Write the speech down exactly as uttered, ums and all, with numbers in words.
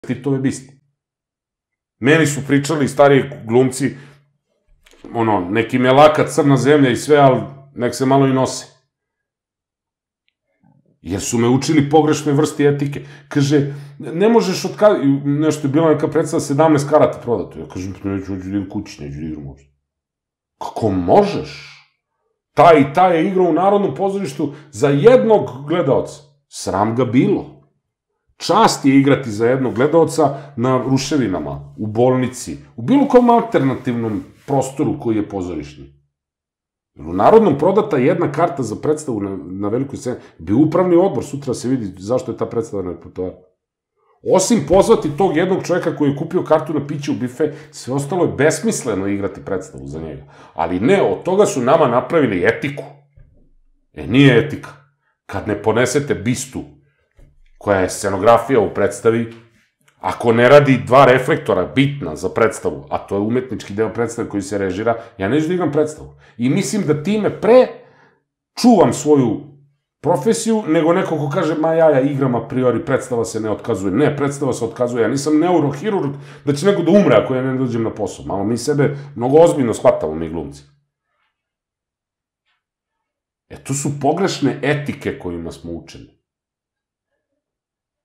Titove biste. Meni su pričali stariji glumci, ono, neki me laka crna zemlja i sve, ali nek se malo i nose. Jer su me učili pogrešnoj vrsti etike. Kaže, ne možeš od kada, nešto je bila neka predstava sedamnaest karata prodato. Ja kažem, neću da idem kući, neću da igram uopšte. Kako možeš? Ta i ta je igrao u Narodnom pozorištu za jednog gledaoca. Sram ga bilo. Čast je igrati za jednog gledaoca na ruševinama, u bolnici, u bilo kom alternativnom prostoru koji je pozorišni. U Narodnom prodata jedna karta za predstavu na velikoj sceni, bio upravni odbor, sutra se vidi zašto je ta predstava na repertoaru. Osim pozvati tog jednog čoveka koji je kupio kartu na piće u bife, sve ostalo je besmisleno igrati predstavu za njega. Ali ne, od toga su nama napravili etiku. E, nije etika. Kad ne ponesete bistu, koja je scenografija u predstavi, ako ne radi dva reflektora bitna za predstavu, a to je umetnički deo predstave koji se režira, ja neću da igram predstavu. I mislim da time pre čuvam svoju profesiju, nego neko ko kaže, ma ja, ja igram a priori, predstava se ne otkazuje. Ne, predstava se otkazuje, ja nisam neurohirurg da će neko da umre ako ja ne dođem na posao. Malo mi sebe mnogo ozbiljno shvatamo, mi glumci. E, to su pogrešne etike kojima smo učeni.